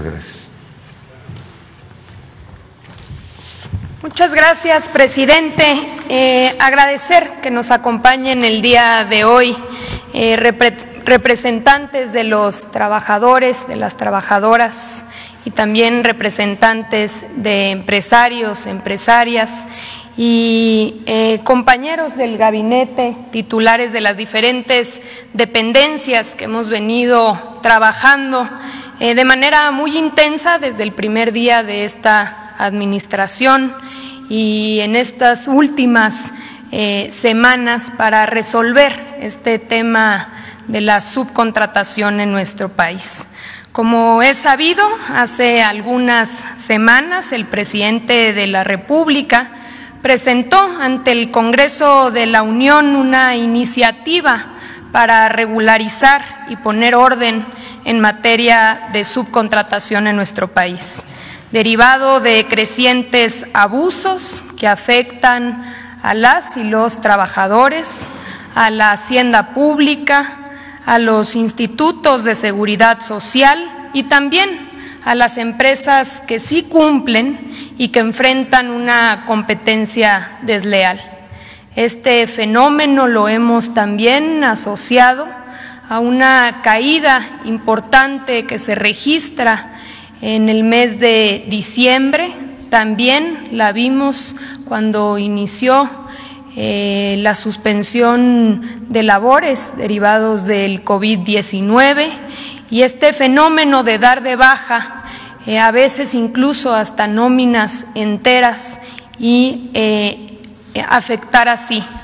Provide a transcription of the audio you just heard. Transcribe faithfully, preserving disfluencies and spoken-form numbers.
Gracias. Muchas gracias, presidente. Eh, agradecer que nos acompañen el día de hoy eh, repre representantes de los trabajadores, de las trabajadoras y también representantes de empresarios, empresarias y eh, compañeros del gabinete, titulares de las diferentes dependencias que hemos venido trabajando eh, de manera muy intensa desde el primer día de esta administración y en estas últimas eh, semanas para resolver este tema de la subcontratación en nuestro país. Como es sabido, hace algunas semanas el presidente de la República presentó ante el Congreso de la Unión una iniciativa para regularizar y poner orden en materia de subcontratación en nuestro país, derivado de crecientes abusos que afectan a las y los trabajadores, a la hacienda pública, a los institutos de seguridad social y también a las empresas que sí cumplen y que enfrentan una competencia desleal. Este fenómeno lo hemos también asociado a una caída importante que se registra en el mes de diciembre. También la vimos cuando inició eh, la suspensión de labores derivados del COVID diecinueve y este fenómeno de dar de baja eh, a veces incluso hasta nóminas enteras y eh, afectar así